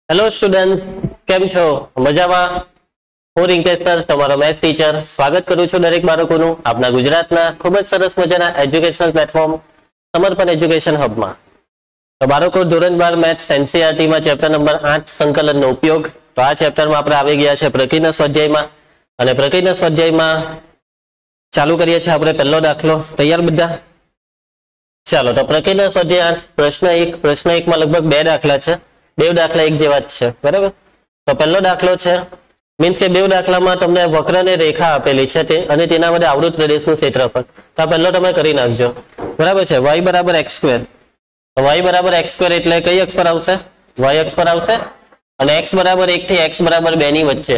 Hello students, કેમ છો? મજામાં? હું રિંકેશ સર, તમારો મેથ્સ ટીચર, સ્વાગત કરું છું દરેક બાળકોનું આપના ગુજરાતના ખૂબ જ સરસ મજાના એજ્યુકેશનલ પ્લેટફોર્મ સમર્પણ એજ્યુકેશન હબમાં. તો બાળકો, ધોરણ 12 મેથ્સ એનસીઈઆરટીમાં ચેપ્ટર નંબર 8 સંકલનનો ઉપયોગ. તો આ ચેપ્ટરમાં આપણે આવી ગયા છે પ્રકૃતિના સ્વાધ્યાયમાં, અને પ્રકૃતિના સ્વાધ્યાયમાં ચાલુ કરીએ છીએ આપણે પહેલો દાખલો. તૈયાર બધા? ચાલો, તો પ્રકૃતિના સ્વાધ્યાય 8 પ્રશ્ન 1 માં લગભગ 2 દાખલા છે. બે દાખલા એક જેવા જ છે, બરાબર? તો પહેલો દાખલો છે, મીન્સ કે બે દાખલામાં તમને વક્ર અને રેખા આપેલી છે અને તેના વડે આવૃત પ્રદેશનું ક્ષેત્રફળ. તો પહેલો તમે કરી નાખજો, બરાબર છે? y બરાબર x સ્ક્વેર. તો y બરાબર x સ્ક્વેર એટલે કઈ અક્ષ પર આવશે? y અક્ષ પર આવશે. અને x બરાબર 1 થી x બરાબર 2 ની વચ્ચે.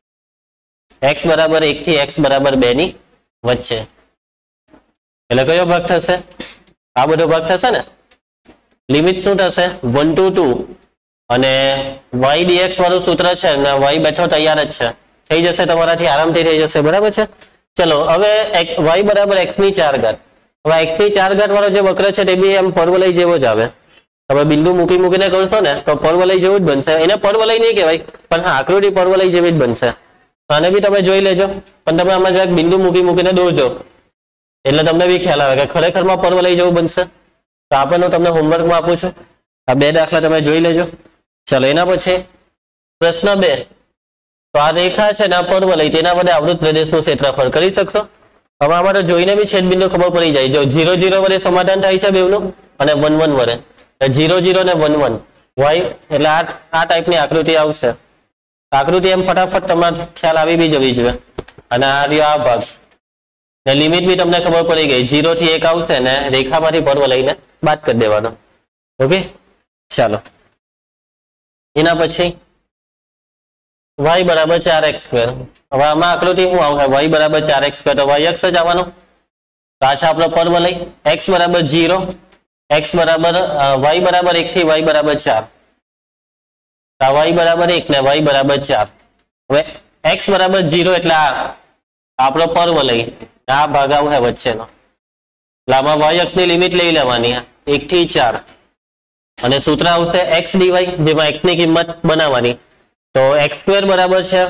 x બરાબર 1 થી x બરાબર 2 ની વચ્ચે એટલે કયો ભાગ થશે? આ બધો ભાગ થશે ને. લિમિટ શું થશે? 1 to 2. અને y dx વાળું સૂત્ર છે ને, y બેઠો તૈયાર જ છે, થઈ જશે તમારાથી, આરામથી થઈ જશે, બરાબર છે? ચલો, હવે y બરાબર x ની 4 ઘાત. હવે x ની 4 ઘાત વાળો જે વક્ર છે તે બી એમ પરવલય જેવો જ આવે. તમે બિંદુ મૂકીને કરશો ને તો પરવલય જેવું જ બનશે. એને પરવલય નહીં કહેવાય, પણ હા, આકૃતિ પરવલય જેવી જ બનશે. આને બી તમે જોઈ લેજો, પણ તમે આમાં જરાક બિંદુ મૂકીને દોરજો એટલે તમને બી ખ્યાલ આવે કે ખરેખરમાં પરવલય જેવું બનશે. તો આપણને તમને હોમવર્કમાં આપું છું, આ બે દાખલા તમે જોઈ લેજો. ચલો, એના પછી પ્રશ્ન 2. તો આ રેખા છે ને, આ પરવલય, તેના વડે આવૃત પ્રદેશનું ક્ષેત્રફળ કરી શકશો? હવે અમારે જોઈને બી છેદબિંદુ ખબર પડી જાય. જો 0 0 વડે સમાધાન થાય છે બેવનું, અને 1 1 વડે. 0 0 ને 1 1 y એટલે આ ટાઈપની આકૃતિ આવશે. આકૃતિ એમ ફટાફટ તમારે ખ્યાલ આવી બી જવી જોઈએ. અને આ રહ્યો આ ભાગ. લિમિટ બી તમને ખબર પડી ગઈ. 0 થી 1 આવશે ને રેખામાંથી પરવલયને બાદ કરી દેવાનો. ઓકે, ચાલો. એના પછી y બરાબર 4x સ્ક્વેર. હવે આમાં આકૃતિ શું આવશે? y બરાબર 4x સ્ક્વેર, તો y અક્ષ જ આવવાનો. તો આ છે આપણો પરવલય. x બરાબર 0, x બરાબર y બરાબર 1 થી y બરાબર 4. y બરાબર 1 ને y બરાબર 4. હવે x બરાબર 0 એટલે આ આપણો પરવલય, આ ભાગ આવશે વચ્ચેનો. એટલે આમાં y અક્ષની લિમિટ લઈ લેવાની 1 થી 4. અને સૂત્ર આવશે x dy, જેમાં x ની કિંમત બનાવવાની. તો x સ્ક્વેર બરાબર છે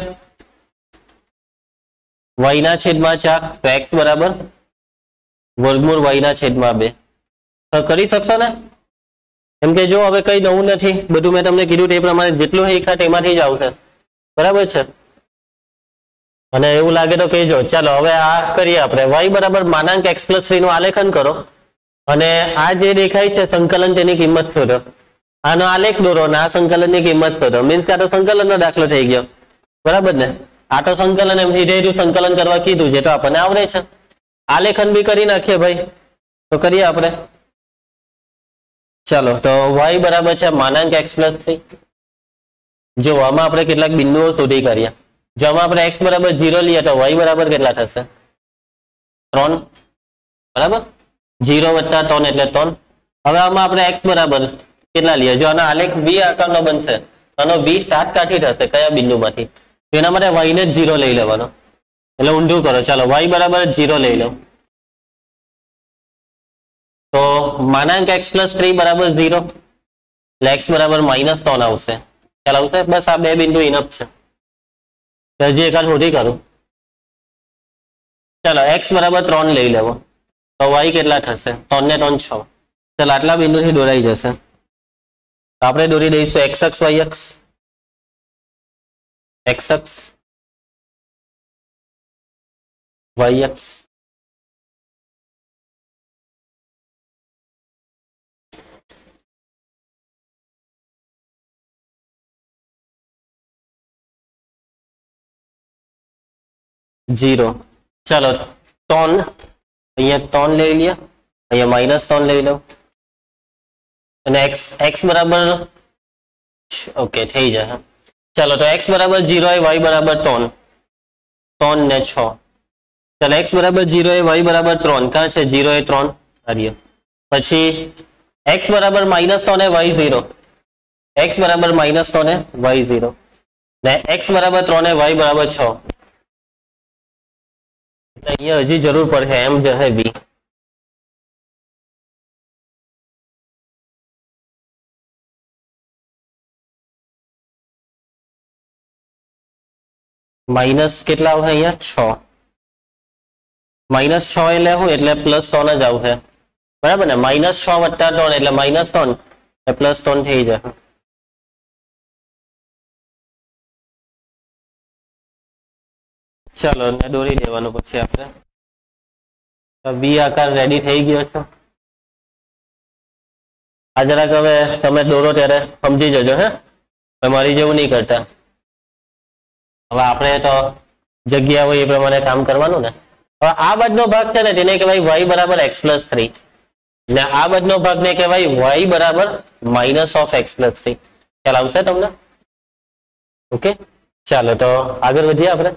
y ના છેદમાં 4, તો x બરાબર વર્ગમૂળ y ના છેદમાં 2. તો કરી શકશો ને? કેમ કે જો હવે કઈ નવું નથી, બધું મેં તમને કીધું તે પ્રમાણે જેટલું શીખ્યા તેમાંથી જ આવશે, બરાબર છે? અને એવું લાગે તો કહેજો. ચાલો, હવે આ કરીએ આપણે. y બરાબર માનાંક x+3 નું આલેખન કરો, અને આ જે દેખાય છે સંકલન, તેની કિંમત શોધો. આનો આલેખ દોરો અને આ સંકલનની કિંમત શોધો. મીન્સ કે આ તો સંકલનનો દાખલો થઈ ગયો, બરાબર ને? આ તો સંકલન એમ સીધે સંકલન કરવા કીધું છે, તો આપણને આવડે છે. આલેખન બી કરી નાખીએ ભાઈ, તો કરીએ આપણે. ચાલો, તો y બરાબર છે માનાંક x+3. જો આમાં આપણે કેટલાક બિંદુઓ શોધી કરીએ. જો આમાં આપણે x બરાબર 0 લઈએ તો y બરાબર કેટલા થશે? 3, બરાબર? 0 વત્તા 3 એટલે 3. હવે આમાં આપણે x બરાબર કેટલા લઈએ? જો આનો આલેખ v આકારનો બનશે, આનો v સ્ટાર્ટ કાઠી થશે કયા બિંદુમાંથી? તો એના માટે y ને 0 લઈ લેવાનો. એટલે ઊંધું કરો. ચાલો, y બરાબર 0 લઈ લો. તો માનાંક x+3 બરાબર 0 એટલે x બરાબર -3 આવશે. ખ્યાલ આવશે? બસ આ બે બિંદુ ઇનફ છે. હજી એકાદ શોધી કરું. ચાલો, x બરાબર 3 લઈ લેવો. તો y કેટલા થશે? 3 ને 3 6. ચાલો, આટલા બિંદુથી દોરાઈ જશે. તો આપણે દોરી દઈશું x અક્ષ y અક્ષ. x અક્ષ y અક્ષ. જીરો. ચાલો, 3 અહીંયા 3 લઈ લ્યો, અહીંયા -3 લઈ લો, અને x બરાબર ઓકે થઈ જશે. ચાલો, તો x બરાબર 0 એ y બરાબર 3, 3 ને 6. ચાલો, x બરાબર 0 એ y બરાબર 3. ક્યાં છે 0 એ 3? હરિયો. પછી x બરાબર -3 એ y 0. x બરાબર -3 એ y 0 ને x બરાબર 3 એ y બરાબર 6. અહીંયા હજી જરૂર પડશે એમ જશે b. માઇનસ કેટલા આવશે અહીંયા 6 માઇનસ 6 એટલે શું એટલે પ્લસ 3 જ આવશે બરાબર ને માઇનસ 6 વત્તા 3 એટલે માઇનસ 3 એટલે પ્લસ 3 થઈ જશે ચલો ને દોરી દેવાનું પછી આપણે વી આકાર રેડી થઈ ગયો છે આ જરાક હવે તમે દોરો ત્યારે સમજી જજો હે તમારી જેવું નહીં કરતા હવે આપણે તો જગ્યા હોય એ પ્રમાણે કામ કરવાનું ને હવે આ બાજુનો ભાગ છે ને તેને કહેવાય y બરાબર x + 3 ને આ બાજુનો ભાગને કહેવાય y બરાબર -(x + 3) ખ્યાલ આવશે તમને ઓકે ચાલો તો આગળ વધીએ આપણે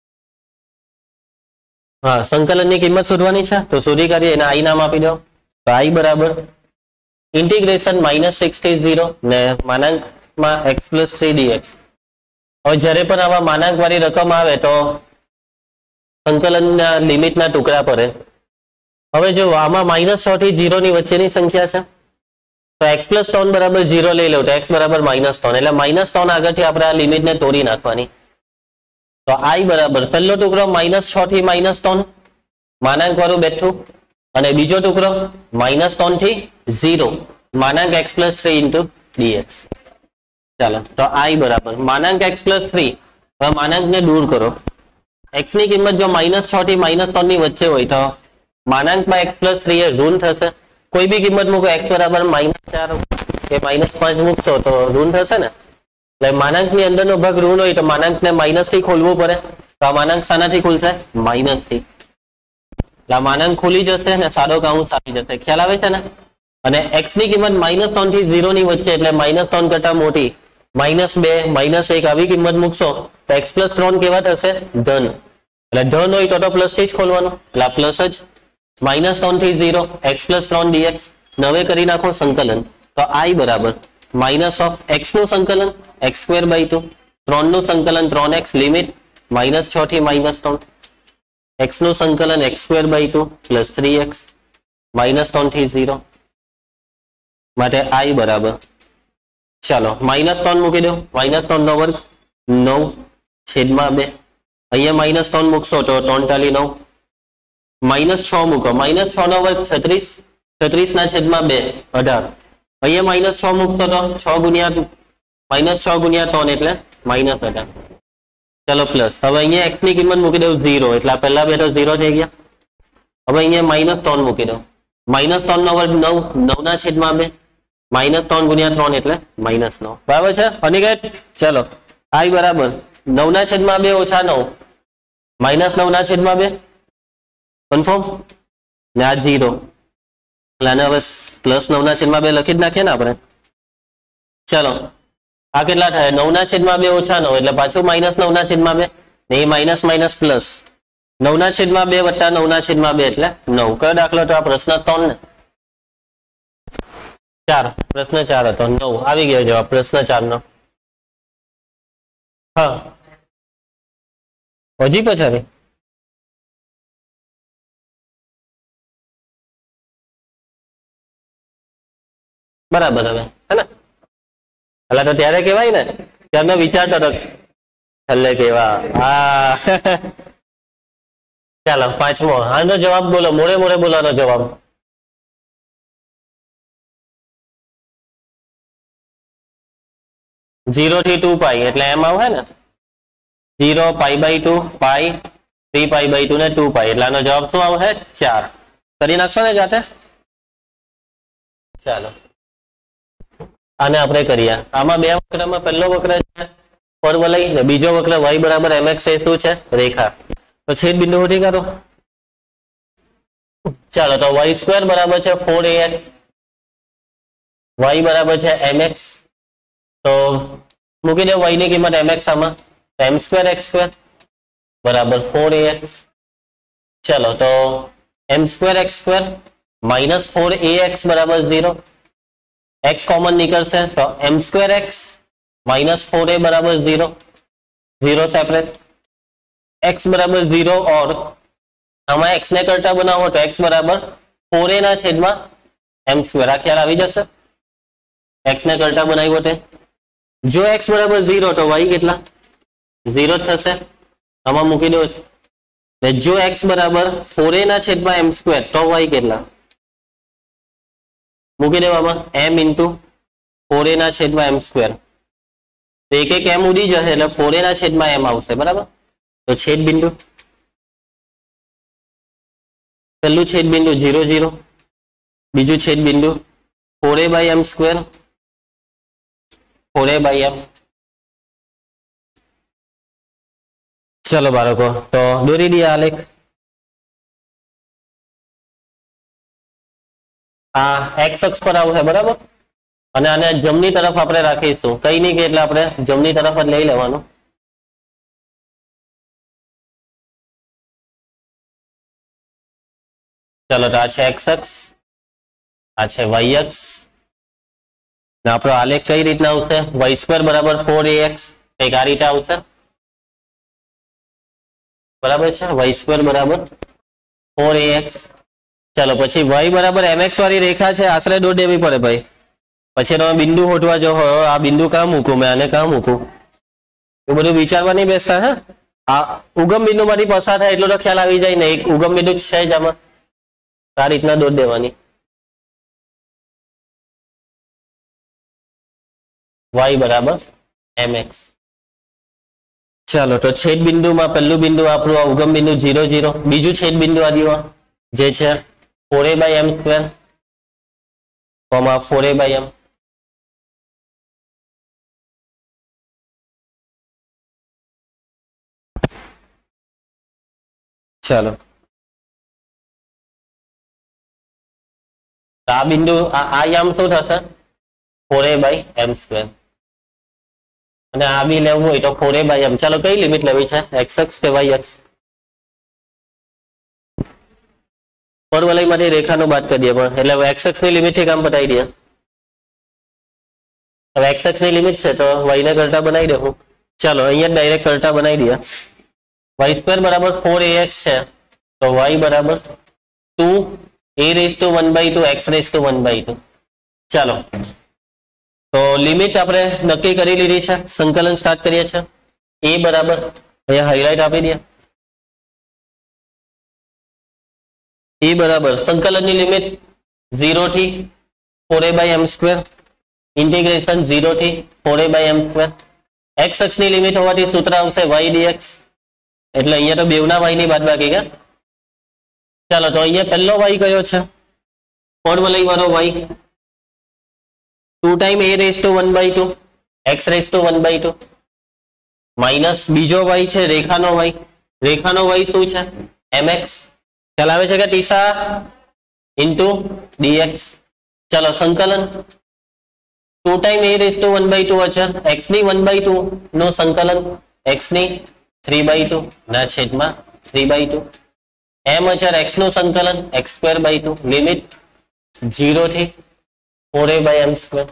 હા સંકલનની કિંમત શોધવાની છે તો શોધી કાઢીએ એને i નામ આપી દો તો i બરાબર ઇન્ટિગ્રેશન -6 થી 0 ને માનાંકમાં x + 3 dx હવે જ્યારે પણ આવા માનાંક વાળી રકમ આવે તો સંકલનના લિમિટના ટુકડા પડે હવે જો આમાં -6 થી 0 ની વચ્ચેની સંખ્યા છે તો x + 3 બરાબર 0 લઈ લો તો x બરાબર -3 એટલે -3 આગળથી આપણે આ લિમિટને તોડી નાખવાની તો i બરાબર પહેલો ટુકડો -6 થી -3 માનાંક વાળું બેઠું અને બીજો ટુકડો -3 થી 0 માનાંક x + 3 dx ચાલો તો i બરાબર માનાંક x + 3 હવે માનાંકને દૂર કરો x ની કિંમત જો -6 થી -3 ની વચ્ચે હોય તો માનાંકમાં x + 3 એ ઋણ થશે કોઈ બી કિંમત મૂકો x બરાબર -4 કે -5 મૂકશો તો ઋણ થશે ને એટલે માનાંકની અંદરનો ભાગ ઋણ હોય તો માનાંકને માઇનસ થી ખોલવું પડે તો આ માનાંક શાનાથી ખુલશે માઇનસ થી એટલે માનાંક ખુલી જશે ને સાદો કાઉન્સ આવી જશે ખ્યાલ આવે છે ને અને x ની કિંમત -3 થી 0 ની વચ્ચે એટલે -3 કરતા મોટી -2 -1 આવી કિંમત મૂકશો તો x + 3 કેવા થશે ધન એટલે ધન હોય તો પ્લસ થી જ ખોલવાનું એટલે પ્લસ જ -3 થી 0 x + 3 dx નવે કરી નાખો સંકલન તો i બરાબર -(x) નું સંકલન x²/2 3 નું સંકલન 3x લિમિટ -6 થી -3 x નું સંકલન x²/2 + 3x -3 થી 0 માટે i બરાબર ચાલો -3 મૂકી દો -3 નો વર્ગ 9/2 અહીંયા -3 મૂકશો તો 3 × 9 -6 મૂકો -6 નો વર્ગ 36 36/2 18 અહીંયા -6 મૂકશો તો 6 ગુણ્યા -6 × 3 એટલે -18 ચલો પ્લસ હવે અહીંયા x ની કિંમત મૂકી દઉં 0 એટલે પહેલા બે તો 0 થઈ ગયા હવે અહીંયા -3 મૂકી દઉં -3 નો વર્ગ 9 9/2 -3 × 3 એટલે -9 બરાબર છે અનિકેત ચલો i બરાબર 9/2 ઓછા 9 -9/2 કન્ફર્મ ને આ 0 એટલે આને હવે +9/2 લખી જ નાખીએ ને આપણે ચલો આ કેટલા થાય 9/2 ઓછા 9 એટલે પાછું -9/2 ને એ માઇનસ માઇનસ પ્લસ 9/2 વત્તા 9/2 એટલે 9 કયો દાખલો તો આ પ્રશ્ન 3 ને 4 પ્રશ્ન 4 હતો 9 આવી ગયો જવાબ પ્રશ્ન 4 નો હા હજી પછાડી બરાબર હવે હે ને એટલે તો ત્યારે કહેવાય ને ત્યારનો વિચારતો હતો છેલ્લે કેવા હા ચાલો પાંચમો આનો જવાબ બોલો મોડે મોડે બોલવાનો જવાબ ઝીરો થી 2π એટલે એમ આવે ને 0π/2 π 3π/2 ને 2π એટલે આનો જવાબ શું આવશે 4 કરી નાખશો ને જાતે ચાલો આને આપણે કરીએ આમાં બે વક્રમાં પહેલો વક્ર છે પરવલય ને બીજો વક્ર y બરાબર mx એ શું છે રેખા તો છેદ બિંદુ શોધી કાઢો ચાલો તો y² બરાબર છે 4ax y બરાબર છે mx તો મૂકી દો y ની કિંમત mx આમાં m²x² બરાબર 4ax ચલો તો m²x² -4ax બરાબર 0 x કોમન નીકળશે તો m²x -4a બરાબર 0 0 સેપરેટ x બરાબર 0 और આમાં x ને કરતા બનાવો તો x બરાબર 4a ના છેદમાં m² આ ખ્યાલ આવી જશે x ને કરતા બનાવ્યો તે જો x બરાબર 0 તો y કેટલા 0 થશે આમાં મૂકી દો. જો x બરાબર 4a ના છેદમાં m સ્ક્વેર તો y કેટલા મૂકી દેવામાં m ઇન્ટુ 4a ના છેદમાં m સ્ક્વેર. તો એક એક m ઉડી જશે એટલે 4a ના છેદમાં m આવશે. બરાબર. તો છેદ બિંદુ પહેલું છેદ બિંદુ 0 0, બીજું છેદ બિંદુ 4a by m square 4a by m. ચલો બાળકો તો દોરી દઈએ આલેખ. આ x અક્ષ પર આવશે. બરાબર. અને આને જમણી તરફ આપણે રાખીશું. કઈ નહીં કે એટલે આપણે જમણી તરફ જ લઈ લેવાનું. ચલો તો આ છે x અક્ષ, આ છે y અક્ષ. આપણો આલેખ કઈ રીતના આવશે? y સ્ક્વેર બરાબર 4ax કઈક આ રીતે આવશે. બરાબર છે. y સ્ક્વેર બરાબર 4ax. ચલો પછી y બરાબર mx વાળી રેખા છે, આશરે દોર દેવી પડે ભાઈ. પછી તમે બિંદુ હોટવા જો આ બિંદુ કાં મૂકું, મેં આને કાં મૂકું, એ બધું વિચારવા નહીં બેસતા. હા, આ ઉગમ બિંદુ માંથી પસાર થાય એટલો તો ખ્યાલ આવી જાય ને. એક ઉગમ બિંદુ છે જ આમાં, આ રીતના દોર દેવાની. y બરાબર mx. ચાલો તો છેદ બિંદુમાં પહેલું બિંદુ આપણું આ ઉગમ બિંદુ 0 0, બીજું છેદ બિંદુ આ દીવા જે છે 4a by m square 4a by m. ચાલો આ બિંદુ આ યામ શું થશે? 4a by m square. અને આ બી લેવું હોય તો 4a બાય m. ચાલો કઈ લિમિટ લેવી છે? x અક્ષ કે y અક્ષ? પરવલયમાંથી રેખાનો બાદ કરી દઈએ પણ, એટલે x અક્ષની લિમિટ થી કામ પતાવી દઈએ. હવે x અક્ષની લિમિટ છે તો y ને કરતા બનાવી દેવું. ચાલો અહીંયા ડાયરેક્ટ કરતા બનાવી દઈએ. y સ્ક્વેર બરાબર 4ax છે તો y બરાબર 2a raise to 1/2 x raise to 1/2. ચાલો તો લિમિટ આપણે નક્કી કરી લીધી છે. સંકલન સ્ટાર્ટ કરીએ છીએ. a બરાબર અહીંયા હાઇલાઇટ આપી દે. a બરાબર સંકલનની લિમિટ 0 થી 4a by m square integration 0 થી 4a by m square. x અક્ષની લિમિટ હોવાથી સૂત્ર આવશે y dx. એટલે અહીંયા તો બેવના y ની બાદબાકી કે. ચાલો તો અહીંયા પહેલો y કયો છે? પરવલય વાળો y 2 time a raise to 1/2 x raise to 1/2 minus બીજો y છે રેખાનો y. રેખાનો y શું છે? mx. ખ્યાલ આવે છે કે ટીસા ઇન્ટુ dx. ચલો સંકલન 2 ટાઈમ a રેઝ ટુ 1/2 અચર x ની 1/2 નું સંકલન x ની 3/2 ના છેદમાં 3/2 m અચર x નું સંકલન x સ્ક્વેર બાય 2 લિમિટ 0 થી 4a by m square.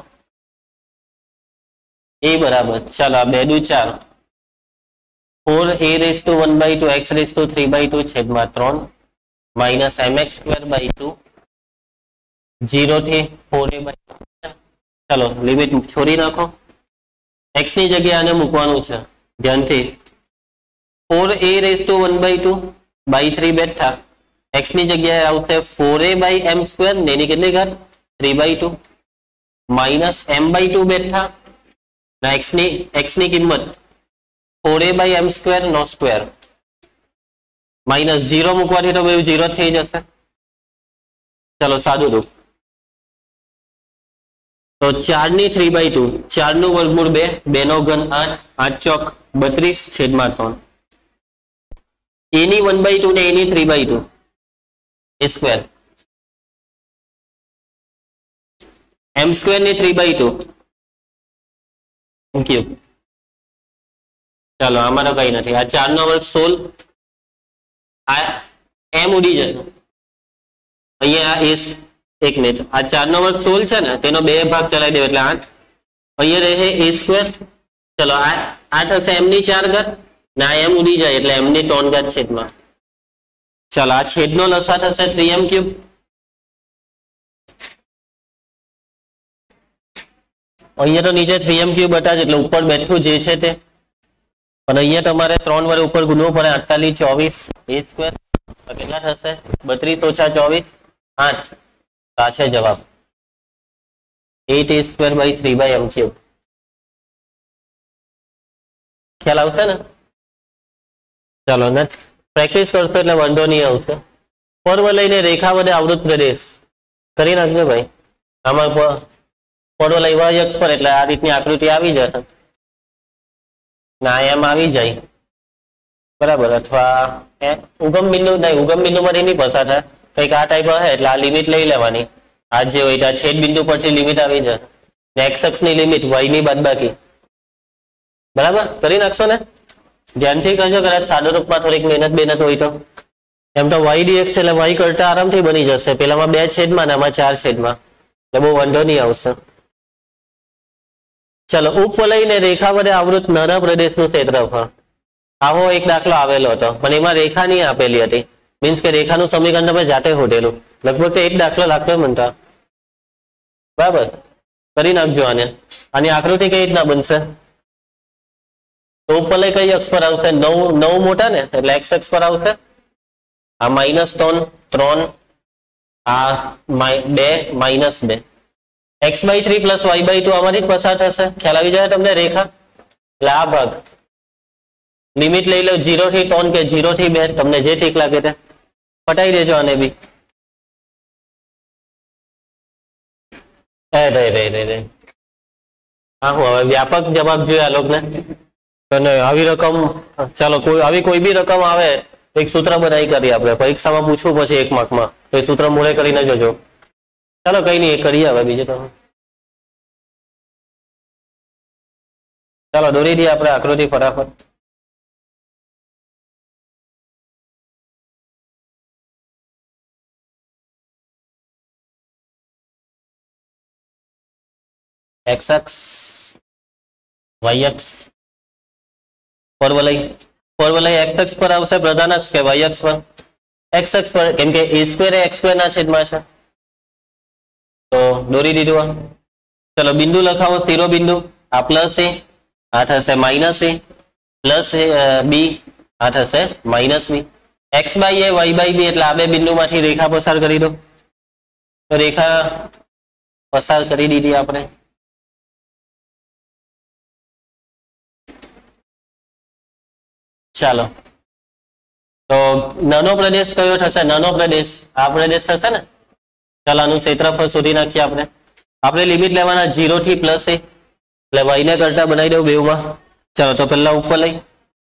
a બરાબર ચાલો આ 2 દુ 4 4a raise to 1/2 x raise to 3/2 છેદમાં 3 માઇનસ mx સ્ક્વેર બાય 2 0 થી 4a બાય. ચાલો લિમિટ છોડી નાખો. x ની જગ્યાએ આને મૂકવાનું છે ધ્યાનથી. 4a રેઝ ટુ 1/2 બાય 3 બેઠા x ની જગ્યાએ આવશે 4a બાય m સ્ક્વેર ને એની કેટલી ઘાત 3/2 માઇનસ m બાય 2 બેઠા x ની કિંમત 4a બાય m સ્ક્વેર નો સ્ક્વેર માઇનસ 0 મૂકવાથી તો બે 0 થઈ જશે. ચલો સાદું રૂપ તો 4 ની 3/2 4 નું વર્ગમૂળ 2 2 નો ઘન 8 8 ચોક 32 છેદમાં 3 a ની 1/2 ને a ની 3/2 a સ્ક્વેર m સ્ક્વેર ની 3/2 થેન્ક યુ. ચાલો આમાં તો કઈ નથી. આ 4 નો વર્ગ 16 આ m ઉડી જશે અહીંયા. એક મિનિટ, આ 4 નો વર્ગ 16 છે ને તેનો 2 ભાગ ચલાવી દેવો એટલે 8. અહીંયા રહે a સ્ક્વેર. ચલો આ થશે m ની 4 ઘાત ને આ m ઉડી જાય એટલે m ની 3 ઘાત છેદમાં. ચાલો આ છેદનો લસા થશે 3m ક્યુબ. અહીંયા તો નીચે 3m ક્યુબ હતા જ એટલે ઉપર બેઠું જે છે તે પણ અહીંયા તમારે 3 વડે ઉપર ગુણવું પડે 48 24 a સ્ક્વેર કેટલા થશે 32 ઓછા 24 8 આ છે જવાબ 8 a square by 3 by m cube ખ્યાલ આવશે ને ચાલો ને પ્રેક્ટિસ કરશો એટલે વાંધો નહીં આવશે પર્વ લઈને રેખા વડે આવૃત પ્રદેશ કરી નાખજો ભાઈ આમાં પર્વ લઈ y અક્ષ પર એટલે આ રીતની આકૃતિ આવી જશે ના એમ આવી જાય બરાબર અથવા ઉગમ બિંદુ નહીં ઉગમ બિંદુ માંથી નહીં પસાર થાય કંઈક આ ટાઈપ હશે એટલે આ લિમિટ લઈ લેવાની આ જે હોય ત્યાં છેદ બિંદુ પરથી લિમિટ આવી જશે ને x અક્ષની લિમિટ y ની બાદબાકી બરાબર કરી નાખશો ને ધ્યાનથી કરજો કદાચ સાદો રૂપમાં થોડીક મહેનત હોય તો એમ તો y dx એટલે y કરતા આરામથી બની જશે પેલામાં 2 છેદમાં ને આમાં 4 છેદમાં એટલે બહુ વાંધો નહીં આવશે ચલો ઉપવલયને રેખા વડે આવૃત નાના પ્રદેશનું ક્ષેત્રફળ આવો એક દાખલો આવેલો હતો પણ એમાં રેખા નહીં આપેલી હતી મીન્સ કે રેખાનું સમીકરણ તમે જાતે શોધેલું લગભગ એક દાખલો લાગતો મનતા બરાબર કરી નાખજો આને આની આકૃતિ કઈ રીતના બનશે તો ઉપવલય કઈ અક્ષ પર આવશે 9 મોટા ને એટલે x અક્ષ પર આવશે આ -3 3 આ 2 -2 x/3 + y/2 આમાંથી પસાર થશે ખ્યાલ આવી જાય તમને રેખા એટલે આ ભાગ લિમિટ લઈ લો 0 થી 3 કે 0 થી 2 તમને જે ઠીક લાગે તે પટાઈ દેજો આને બી રે હા હું હવે વ્યાપક જવાબ જોઈએ આ લોકોને અને આવી રકમ ચાલો આવી કોઈ બી રકમ આવે એક સૂત્ર બનાવી કરી આપણે પરીક્ષામાં પૂછવું પછી 1 માર્કમાં તો એ સૂત્ર મૂળે કરીને જોજો ચાલો કઈ નહીં એ કરીએ હવે બીજું તમે ચાલો દોરી દઈએ આપણે આકૃતિ ફટાફટ x અક્ષ y અક્ષ પરવલય x અક્ષ પર આવશે પ્રધાન અક્ષ કે y અક્ષ પર x અક્ષ પર કેમ કે a સ્ક્વેર એ x સ્ક્વેર ના છેદમાં છે તો દોરી દીધું ચલો બિંદુ લખાવો શિરોબિંદુ આ પ્લસ a આ થશે માઇનસ a પ્લસ b આ થશે માઇનસ b x/a y/b એટલે આ બે બિંદુમાંથી રેખા પસાર કરી દો તો રેખા પસાર કરી દીધી આપણે ચાલો તો નાનો પ્રદેશ કયો થશે નાનો પ્રદેશ આ પ્રદેશ થશે ને ચાલો આનું ક્ષેત્રફળ શોધી નાખીએ આપણે લિમિટ લેવાના 0 થી +a એટલે y ને કરતા બનાવી દઉં બેવમાં ચાલો તો પહેલા ઉપર લઈ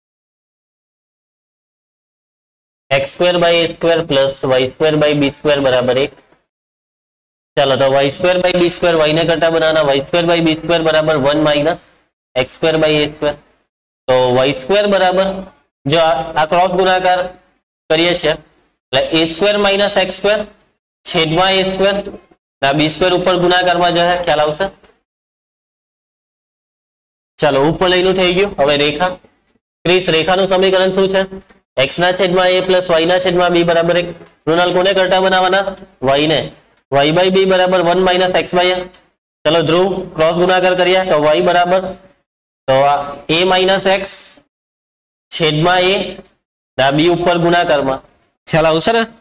x²/a² + y²/b² બરાબર 1 ચાલો તો y²/b² y ને કરતા બનાવવાના y²/b² બરાબર 1 - x²/a² તો y² બરાબર જો આ ક્રોસ ગુણાકાર કરીએ છીએ એટલે a² - x² છેદમાં a² ના b² ઉપર ગુણાકારમાં જશે ખ્યાલ આવશે ચાલો ઉપવલયનું થઈ ગયું હવે રેખા ક્રિસ રેખાનું સમીકરણ શું છે x ના છેદમાં a + y ના છેદમાં b બરાબર 1 ઋણાલ કોને કરતા બનાવવાના y ને y/b બરાબર 1 - x/a ચલો ધ્રુવ ક્રોસ ગુણાકાર કરીએ તો y બરાબર તો a - x છેદમાં a ના b ઉપર ગુણાકારમાં ખ્યાલ આવશે ને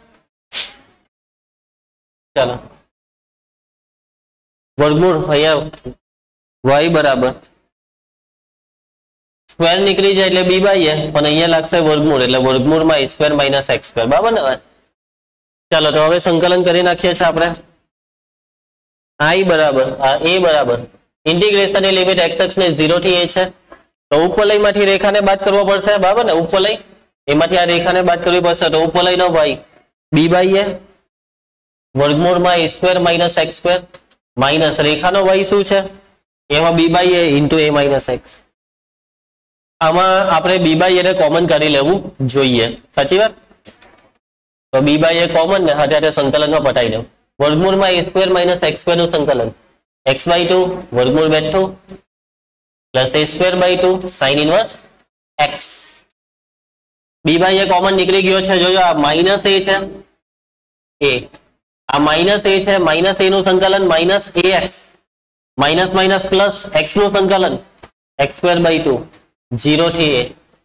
ચાલો વર્ગમૂળ અહીંયા y બરાબર સ્ક્વેર નીકળી જાય એટલે b/a પણ અહીંયા લાગશે વર્ગમૂળ એટલે વર્ગમૂળમાં a² - x² બરાબર ને ચાલો તો હવે સંકલન કરી નાખીએ છીએ આપણે i બરાબર a બરાબર ઇન્ટિગ્રેશન ની લિમિટ x અક્ષ ને 0 થી a છે તો ઉપવલયમાંથી રેખાને બાદ કરવો પડશે બરાબર ને ઉપવલય એમાંથી આ રેખાને બાદ કરવી પડશે તો ઉપવલયનો y b/a વર્ગમૂળમાં a² - x² માઇનસ રેખાનો y શું છે એમાં b/a * a - x આમાં આપણે b/a ને કોમન કરી લેવું જોઈએ સાચી વાત તો b/a કોમન ને અત્યારે સંકલનમાં પટાઈ દઉં વર્ગમૂળમાં a² - x² નું સંકલન x/2 વર્ગમૂળ બેઠું plus a²/2 sin inverse x b/a common નીકળી ગયો છે જોજો આ માઇનસ a છે a આ માઇનસ a છે માઇનસ a નું સંકલન -ax minus minus plus x નું સંકલન x²/2 0 થી a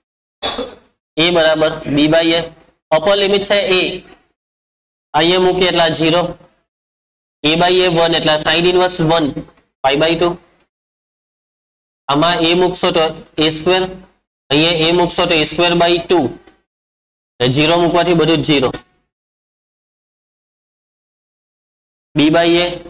a બરાબર b by a, upper limit છે a, અહીંયા મૂકીએ એટલે 0, a બાય a 1 એટલે સાઇન ઇનવર્સ 1 પાઈ બાય 2, આમાં a મૂકશો તો a સ્ક્વેર, અહીંયા a મૂકશો તો a સ્ક્વેર બાય 2, 0 મૂકવાથી બધું જ 0, b by a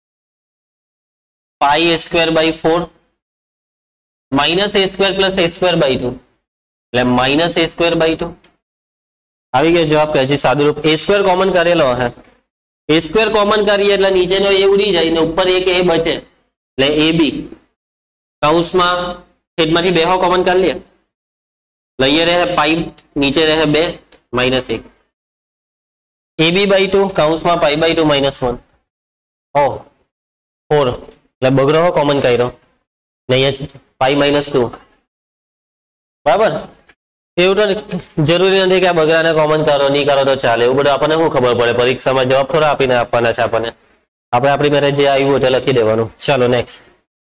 pi a square by 4 minus a square plus a square by 2 એટલે માઇનસ a સ્ક્વેર બાય 2 આવી ગયો જવાબ. કે હજી સાદું રૂપ a સ્ક્વેર કોમન કરેલો હે, a સ્ક્વેર કોમન કરીએ એટલે નીચેનો a ઉડી જાય ને ઉપર એક a બચે એટલે ab કૌંસમાં છેદમાંથી બે હો કોમન કરી લે, લઈએ રહે પાઈ, નીચે રહે 2 માઇનસ 1, ab બાય 2 કૌંસમાં પાઈ બાય 2 માઇનસ 1 ઓ 4 એટલે બગડો હો કોમન કર્યો ને અહીંયા પાઈ માઇનસ 2 બરાબર. એવું તો જરૂરી નથી કે આ બગડાને કોમન કરો, નહીં કરો તો ચાલે, એવું બધું આપણને શું ખબર પડે, પરીક્ષામાં જવાબ થોડા આપીને આપવાના છે આપણને, આપણે આપણી મેરે જે આવ્યું તે લખી દેવાનું. ચાલો નેક્સ્ટ.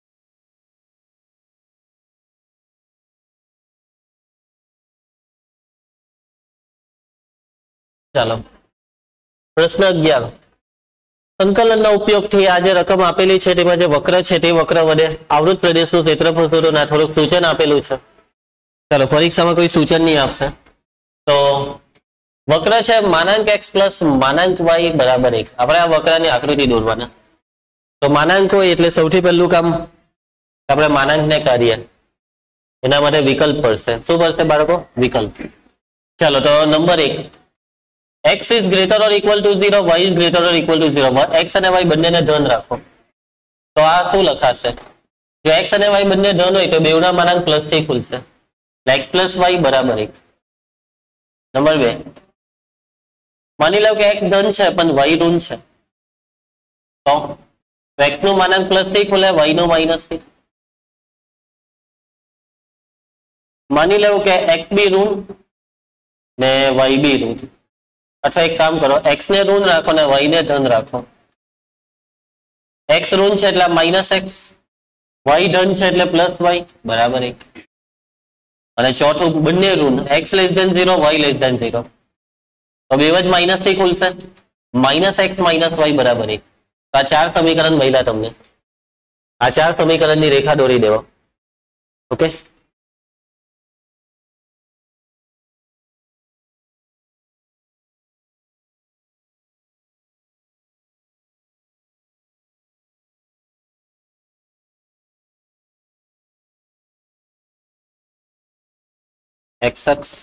ચાલો પ્રશ્ન 11, સંકલનના ઉપયોગથી આ જે રકમ આપેલી છે તેમાં જે વક્ર છે તે વક્ર વડે આવૃત પ્રદેશનું ક્ષેત્રફળ શોધોના થોડુંક સૂચન આપેલું છે. ચાલો પરીક્ષામાં કોઈ સૂચન નહીં આપશે તો વક્ર છે માનાંક x પ્લસ માનાંક y બરાબર 1. આપણે આ વક્રની આકૃતિ દોરવાના, તો માનાંક હોય એટલે સૌથી પહેલું કામ આપણે માનાંકને કાઢીએ, એના માટે વિકલ્પ પડશે. શું પડશે બાળકો? વિકલ્પ. ચાલો તો number 1, x is greater or equal to 0, y is greater or equal to 0. x અને y બંનેને ધન રાખો તો આ શું લખાશે? જો x અને y બંને ધન હોય તો બેવના માનાંક પ્લસ થી ખુલશે, x પ્લસ y બરાબર 1. નંબર 2, માની લો કે x ધન છે પણ y ઋણ છે, તો x નું માનાંક પ્લસ થી ખુલે, y નું માઇનસ થી. માની લો કે x બી ઋણ ને y બી ઋણ, અથવા એક કામ કરો, x ને ઋણ રાખો ને y ને ધન રાખો. x ઋણ છે એટલે માઇનસ x, y ધન છે એટલે પ્લસ y બરાબર 1. અને ચોથું બંને ઋણ, x less than 0, y less than 0, તો બે જ માઇનસ થી ખુલશે, માઇનસ x માઇનસ y બરાબર 1. તો આ 4 સમીકરણ મળ્યા તમને, આ 4 સમીકરણની રેખા દોરી દેવો. ઓકે, x અક્ષ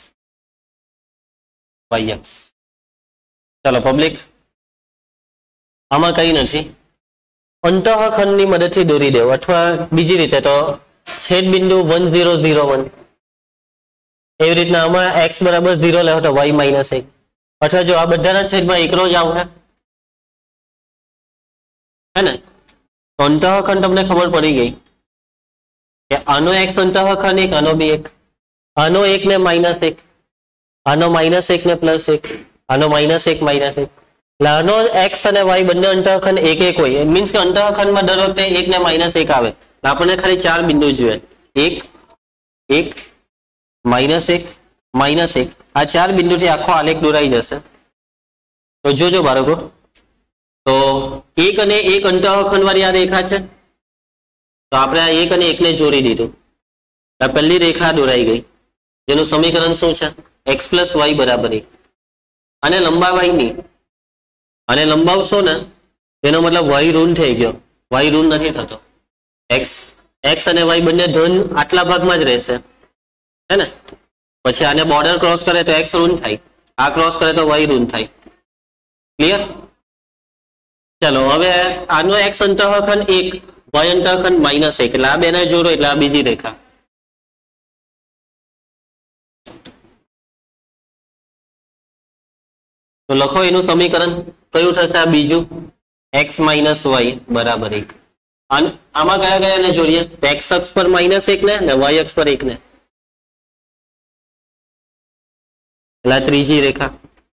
y અક્ષ. ચાલો પબ્લિક, આમાં કઈ નથી, અંતઃખંડની મદદથી દોરી દેવો, અથવા બીજી રીતે તો છેદ બિંદુ 1 0 0 1, એવી રીતના આમાં x બરાબર 0 લેવો તો y માઇનસ 1, અથવા જો આ બધાના છેદમાં એકલો જ આવશે હે ને, તો અંતઃખંડ તમને ખબર પડી ગઈ કે આનો x અંતઃખંડ 1, આનો બી 1, આનો 1 ને માઇનસ 1, આનો માઇનસ 1 ને પ્લસ 1, આનો માઇનસ 1 માઇનસ 1, એટલે આનો x અને y બંને અંતઃખંડ 1 1 હોય, મીન્સ કે અંતઃખંડમાં દર વખતે 1 ને માઇનસ 1 આવે. આપણને ખાલી 4 બિંદુ જોઈએ, 1 1 માઇનસ 1 માઇનસ 1, આ 4 બિંદુથી આખો આલેખ દોરાઈ જશે. તો જોજો બાળકો, તો 1 અને 1 અંતઃખંડ વાળી આ રેખા છે, તો આપણે આ 1 અને 1 ને જોડી દીધું, આ પહેલી રેખા દોરાઈ ગઈ, જેનું સમીકરણ શું છે? x પ્લસ y બરાબર 1. અને લંબાવાય નહીં, અને લંબાવશો ને તેનો મતલબ y ઋણ થઈ ગયો, y ઋણ નથી થતો, x અને y બંને ધન આટલા ભાગમાં જ રહેશે હે ને. પછી આને બોર્ડર ક્રોસ કરે તો x ઋણ થાય, આ ક્રોસ કરે તો y ઋણ થાય. ક્લિયર? ચાલો હવે આનો x અંતઃખંડ 1, y અંતઃખંડ -1, એટલે આ બેને જોડો એટલે આ બીજી રેખા. તો લખો એનું સમીકરણ કયું થશે? આ બીજું, x માઇનસ y બરાબર 1. અને આમાં કયા કયા ને જોડીએ? x અક્ષ પર -1 ને y અક્ષ પર 1 ને, એટલે ત્રીજી રેખા.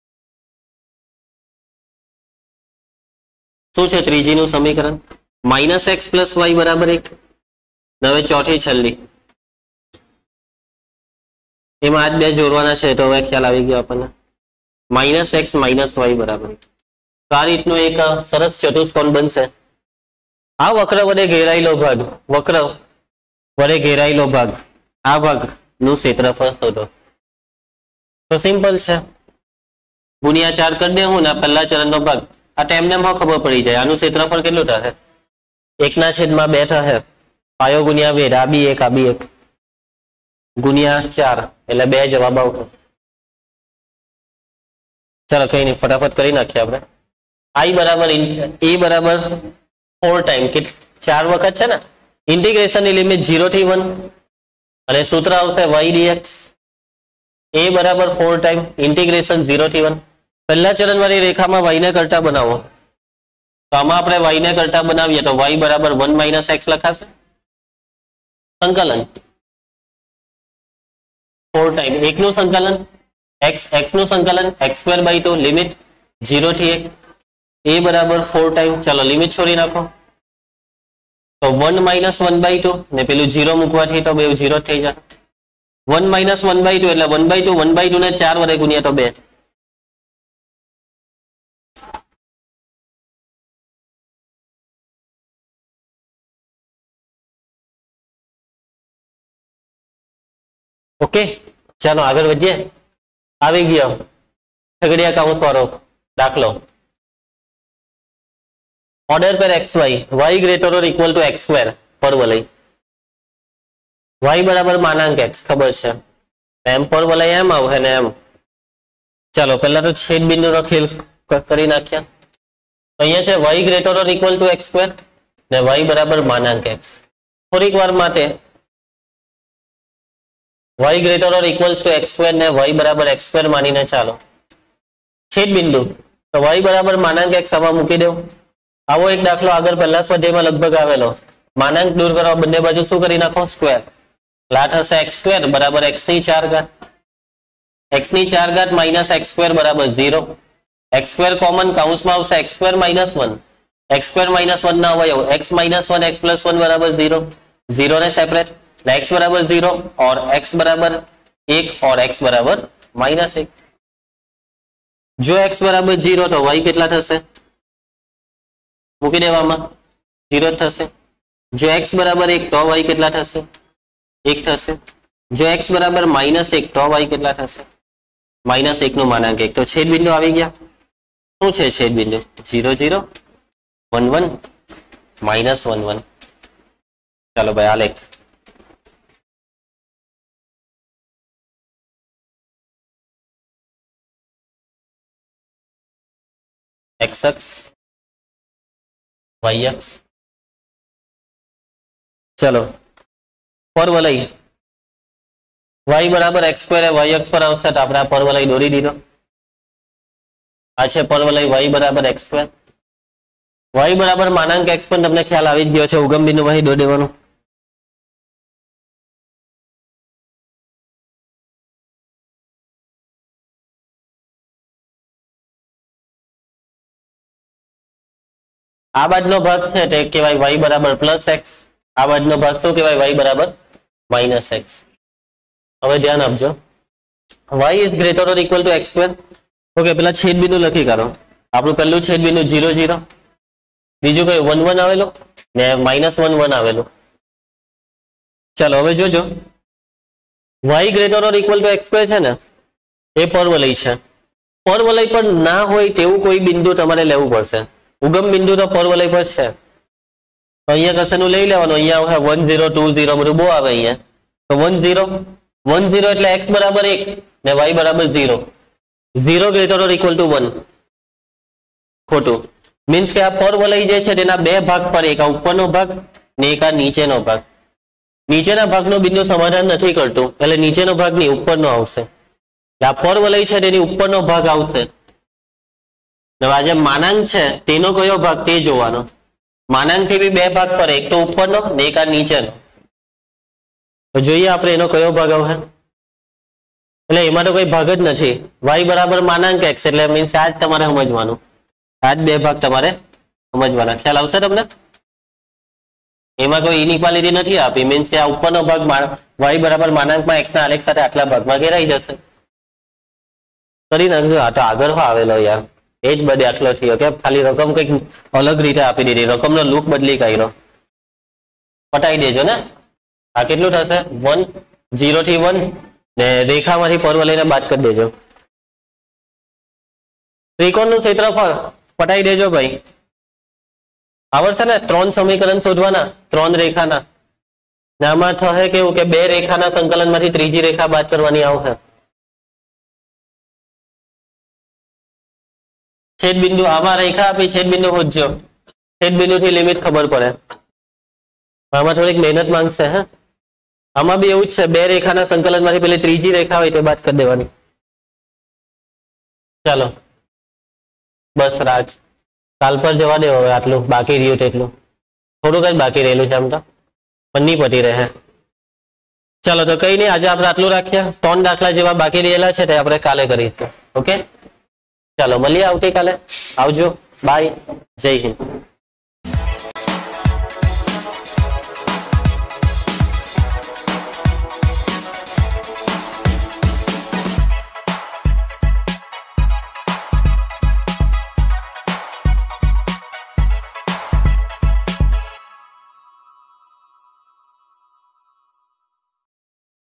શું છે ત્રીજી નું સમીકરણ? -x પ્લસ y બરાબર 1. હવે ચોથી છેલ્લી, એમાં આ બે જોડવાના છે તો હવે ખ્યાલ આવી ગયો આપણને -x - y બરાબર તો આ રીતનો એક સરસ ચતુષ્કોણ બનશે આ વક્ર વડે ઘેરાયેલો ભાગ વક્ર વડે ઘેરાયેલો ભાગ આ ભાગનું ક્ષેત્રફળ શોધો તો સિમ્પલ છે ગુણ્યા 4 કરી દે હું ને પહેલા ચરણનો ભાગ આ ટાઈમને ખબર પડી જાય આનું ક્ષેત્રફળ કેટલું થશે 1/2 થશે પાયો ગુણ્યા વેધ આ બી 1 ગુણ્યા 4 એટલે 2 જવાબ આવશે ચાલો કઈ નહીં ફટાફટ કરી નાખીએ આપણે i બરાબર a બરાબર 4 ટાઈમ કે 4 વખત છે ને ઇન્ટિગ્રેશન ની લિમિટ 0 થી 1 અને સૂત્ર આવશે y dx a બરાબર 4 ટાઈમ ઇન્ટિગ્રેશન 0 થી 1 પહેલા ચરણવાળી રેખામાં y ને કરતા બનાવો તો આમાં આપણે y ને કરતા બનાવીએ તો y બરાબર 1 - x લખાશે સંકલન 4 ટાઈમ 1 નું સંકલન x નું સંકલન x²/2 લિમિટ 0 થી 1 a બરાબર 4 ટાઈમ ચલો લિમિટ છોડી નાખો તો 1 - 1/2 ને પેલું 0 મૂકવાથી તો બે 0 થઈ જાય 1 - 1/2 એટલે 1/2 1/2 ને 4 વડે ગુણ્યા તો 2 ઓકે ચાલો આગળ વધીએ આવી ગયો છગડીયા કૌંસ વાળો દાખલો ઓર્ડર પર xy y greater or equal to x² પરવલય y બરાબર માનાંક x ખબર છે એમ પરવલય એમ આવે ને એમ ચાલો પહેલા તો છેદ બિંદુનો ખેલ કરી નાખ્યા અહીંયા છે y greater or equal to x² ને y બરાબર માનાંક x થોડીક વાર માટે y greater or equals to x² ને y બરાબર x² માનીને ચાલો છેદ બિંદુ તો y બરાબર માનાંક x આમાં મૂકી દો આવો એક દાખલો આગળ પહેલા સ્વાધ્યાયમાં લગભગ આવેલો માનાંક દૂર કરવા બંને બાજુ શું કરી નાખો સ્ક્વેર લાટ હશે x² બરાબર x ની 4 ઘાત x ની 4 ઘાત માઇનસ x² બરાબર 0 x² કોમન કૌંસમાં આવશે x² - 1 x² - 1 ના અવયવ x - 1 x + 1 બરાબર 0 0 ને સેપરેટ x बराबर 0 और x बराबर 1 और x बराबर -1 जो x बराबर 0 तो y કેટલા થશે મૂકી દેવામાં 0 થશે જો x બરાબર 1 તો y કેટલા થશે 1 થશે જો x બરાબર -1 તો y કેટલા થશે -1 નું માનાંક 1 તો છેદ બિંદુ આવી ગયા શું છે છેદ બિંદુ 0 0 1 1 -1 1 ચાલો ભાઈ આલેખ x अक्ष y अक्ष चलो परवलय y बराबर x² y अक्ष पर आवશે તો આપણે આ પરવલય દોરી દીધો આ છે પરવલય y બરાબર x² y બરાબર માનાંક x પણ તમને ખ્યાલ આવી જ ગયો છે ઉગમ બિંદુ વહી દોરી દેવાનું આ બાજુનો ભાગ છે તે કહેવાય y બરાબર +x આ બાજુનો ભાગ શું કહેવાય y બરાબર -x હવે ધ્યાન આપજો y is greater or equal to x². Okay પેલા છેદ બિંદુ લખી કાઢો આપણું પહેલું છેદ બિંદુ 0 0 બીજું કયું 1 1 આવેલું ને -1 1 આવેલું ચાલો હવે જોજો y greater or equal to x² છે ને એ પરવલય છે પરવલય પર ના હોય તેવું કોઈ બિંદુ તમારે લેવું પડશે ઉગમ બિંદુ તો પરવલય પર છે તો અહીંયા કશેનું લઈ લેવાનું અહીંયા 1 0 2 0 બધું બહુ આવે અહીંયા તો 1 0 1 0 એટલે x બરાબર 1 ને y બરાબર 0 0 ગ્રેટર ઓર ઇક્વલ ટુ 1 ખોટું મીન્સ કે આ પરવલય જે છે તેના બે ભાગ પર એક આ ઉપરનો ભાગ ને એક આ નીચેનો ભાગ નીચેના ભાગનો બિંદુ સમાધાન નથી કરતું એટલે નીચેનો ભાગ ની ઉપરનો આવશે આ પરવલય છે તેની ઉપરનો ભાગ આવશે આ જે માનાંક છે તેનો કયો ભાગ તે જોવાનો માનાંક થી બી બે ભાગ પર એક તો ઉપરનો ને એક આ નીચેનો તો જોઈએ આપણે એનો કયો ભાગ આવશે એટલે એમાં તો કોઈ ભાગ જ નથી y બરાબર માનાંક x એટલે મીન્સ આ જ તમારે સમજવાનું આ જ બે ભાગ તમારે સમજવાના ખ્યાલ આવશે તમને એમાં કોઈ ઇનઇક્વાલિટી નથી આપી, મીન્સ કે આ ઉપરનો ભાગ y બરાબર માનાંકમાં x ના આલેખ સાથે આટલા ભાગમાં ઘેરાઈ જશે. કરી નાખજો. આ તો આગળ આવેલો યાર, એ જ દાખલો થયો કે ખાલી રકમ કંઈક અલગ રીતે આપી દીધી, રકમનો લુક બદલી કાઢ્યો. પટાઈ દેજો ને. આ કેટલું થશે? 1 0 થી 1 ને રેખામાંથી પર્વ લઈને બાદ કરી દેજો. ત્રિકોણનું ક્ષેત્રફળ પટાઈ દેજો ભાઈ. આવડશે ને? 3 સમીકરણ શોધવાના 3 રેખાના. આમાં થશે કેવું કે 2 રેખાના સંકલનમાંથી ત્રીજી રેખા બાદ કરવાની આવશે. છેદબિંદુ આમાં રેખા આપી, છેદબિંદુ હોજો, છેદબિંદુથી લિમિટ ખબર પડે. આમાં થોડીક મહેનત માંગશે. હે, આમાં બી એવું જ છે, 2 રેખાના સંકલનમાંથી પેલી ત્રીજી રેખા હોય તે બાદ કરી દેવાની. ચાલો બસ રાજ, કાલ પર જવા દેવો. હવે આટલું બાકી રહ્યું તેટલું, થોડુંક જ બાકી રહેલું છે આમ તો, પણ નહીં પતી રહે. ચાલો તો કઈ નહીં, આજે આપણે આટલું રાખ્યા. 3 દાખલા જેવા બાકી રહેલા છે તે આપણે કાલે કરીશું. ઓકે, ચાલો મળીએ આવતીકાલે. આવજો, બાય, જય હિન્દ.